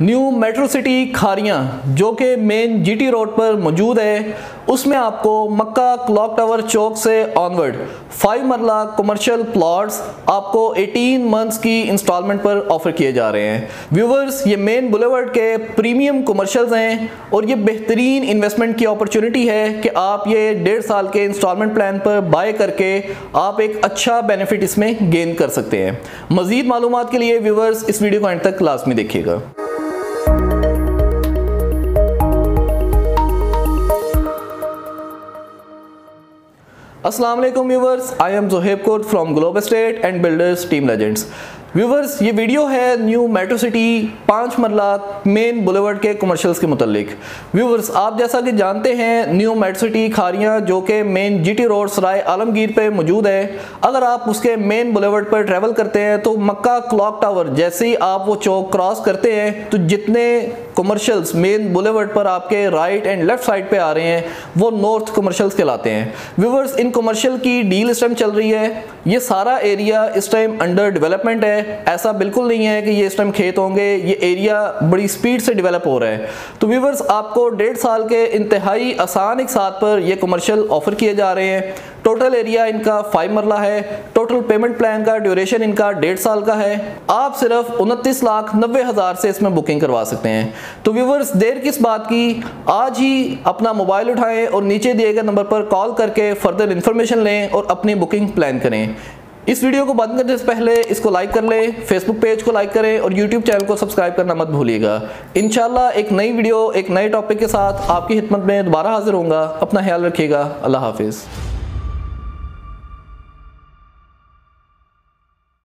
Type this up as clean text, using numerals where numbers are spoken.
New Metro city Kharian जो कि main GT road पर मौजूद है, उसमें आपको मक्का क्लॉक टावर चौक से ऑनवर्ड 5 मरला कमर्शियल प्लॉट्स आपको 18 मंथ्स की इंस्टॉलमेंट पर ऑफर किए जा रहे हैं। व्यूवर्स, ये मेन बुलेवर्ड के प्रीमियम कमर्शियल्स हैं और ये बेहतरीन इन्वेस्टमेंट की अपॉर्चुनिटी है कि आप ये 1.5 साल के इंस्टॉलमेंट प्लान पर बाय करके आप एक अच्छा बेनिफिट इसमें गेन कर सकते हैं। मजीद मालूमात के लिए व्यूवर्स इस वीडियो को एंड तक क्लास में देखिएगा। अस्सलाम वालेकुम viewers, I am Zohaib Kurd from Globe Estate and Builders team legends. Viewers, ये वीडियो है new Metro City 5 marla main boulevard के कमर्शियल्स के मुतालिक। व्यूवर्स, आप जैसा कि जानते हैं न्यू मेट्रो सिटी खारियां जो कि main GT road Sarai Alamgir पे मौजूद है, अगर आप उसके मेन बुलेवर्ड पर ट्रैवल करते हैं तो मक्का क्लॉक टावर जैसे ही आप वो चौक क्रॉस करते हैं तो जितने कमर्शियल्स मेन बुलेवर्ड पर आपके राइट एंड लेफ्ट साइड पे आ रहे हैं वो नॉर्थ कमर्शियल्स कहलाते हैं। व्यूवर्स, इन कमर्शियल की डील इस टाइम चल रही है। ये सारा एरिया इस टाइम अंडर डेवलपमेंट है। ऐसा बिल्कुल नहीं है कि ये इस टाइम खेत होंगे, ये एरिया बड़ी स्पीड से डेवलप हो रहा है। तो व्यूवर्स, आपको 1.5 साल के इंतहाई आसान एक साथ पर ये कमर्शियल ऑफर किए जा रहे हैं। टोटल एरिया इनका 5 मरला है। टोटल पेमेंट प्लान का ड्यूरेशन इनका 1.5 साल का है। आप सिर्फ 29,90,000 से इसमें बुकिंग करवा सकते हैं। तो व्यूवर्स, देर किस बात की, आज ही अपना मोबाइल उठाएं और नीचे दिए गए नंबर पर कॉल करके फर्दर इंफॉर्मेशन लें और अपनी बुकिंग प्लान करें। इस वीडियो को बंद करने से पहले इसको लाइक कर लें, फेसबुक पेज को लाइक करें और यूट्यूब चैनल को सब्सक्राइब करना मत भूलिएगा। इंशाल्लाह एक नई वीडियो एक नए टॉपिक के साथ आपकी खिदमत में दोबारा हाजिर होऊंगा। अपना ख्याल रखिएगा। अल्लाह हाफिज़।